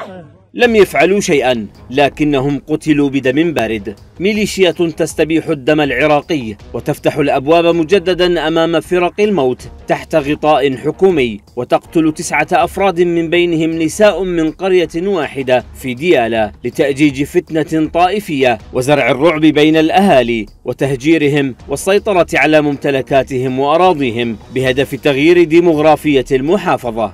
لم يفعلوا شيئا لكنهم قتلوا بدم بارد. ميليشيات تستبيح الدم العراقي وتفتح الأبواب مجددا أمام فرق الموت تحت غطاء حكومي، وتقتل 9 أفراد من بينهم نساء من قرية واحدة في ديالى لتأجيج فتنة طائفية وزرع الرعب بين الأهالي وتهجيرهم والسيطرة على ممتلكاتهم وأراضيهم بهدف تغيير ديمغرافية المحافظة.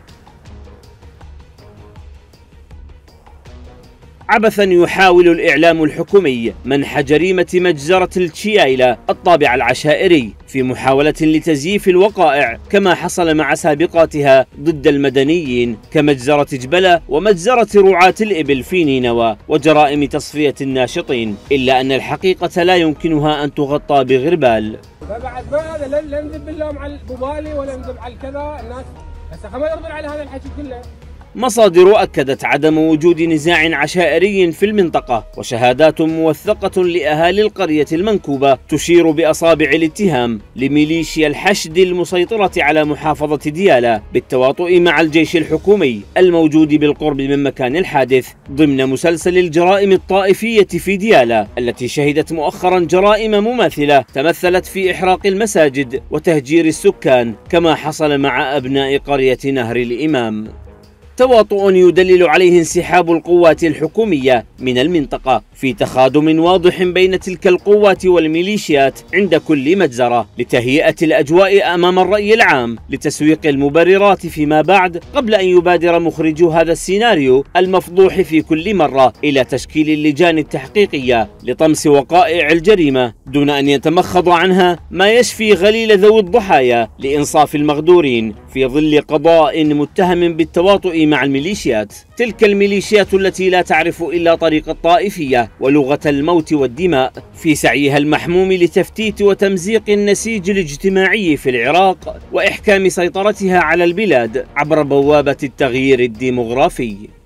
عبثا يحاول الإعلام الحكومي منح جريمة مجزرة التشيايلة الطابع العشائري في محاولة لتزييف الوقائع، كما حصل مع سابقاتها ضد المدنيين كمجزرة جبلة ومجزرة رعاة الإبل في نينوى وجرائم تصفية الناشطين، إلا أن الحقيقة لا يمكنها أن تغطى بغربال. فبعد ما هذا لا نذب اللوم على البوبالي ولا نذب على الكذا، الناس هسه خلينا يرضون على هذا الحكي كله. مصادر أكدت عدم وجود نزاع عشائري في المنطقة، وشهادات موثقة لأهالي القرية المنكوبة تشير بأصابع الاتهام لميليشيا الحشد المسيطرة على محافظة ديالى بالتواطؤ مع الجيش الحكومي الموجود بالقرب من مكان الحادث ضمن مسلسل الجرائم الطائفية في ديالى التي شهدت مؤخرا جرائم مماثلة تمثلت في إحراق المساجد وتهجير السكان، كما حصل مع أبناء قرية نهر الإمام. تواطؤ يدلل عليه انسحاب القوات الحكومية من المنطقة في تخاذم واضح بين تلك القوات والميليشيات عند كل مجزرة لتهيئة الأجواء أمام الرأي العام لتسويق المبررات فيما بعد، قبل أن يبادر مخرجو هذا السيناريو المفضوح في كل مرة إلى تشكيل اللجان التحقيقية لطمس وقائع الجريمة دون أن يتمخض عنها ما يشفي غليل ذوي الضحايا لإنصاف المغدورين في ظل قضاء متهم بالتواطؤ مع الميليشيات. تلك الميليشيات التي لا تعرف إلا طريق الطائفية ولغة الموت والدماء في سعيها المحموم لتفتيت وتمزيق النسيج الاجتماعي في العراق وإحكام سيطرتها على البلاد عبر بوابة التغيير الديمغرافي.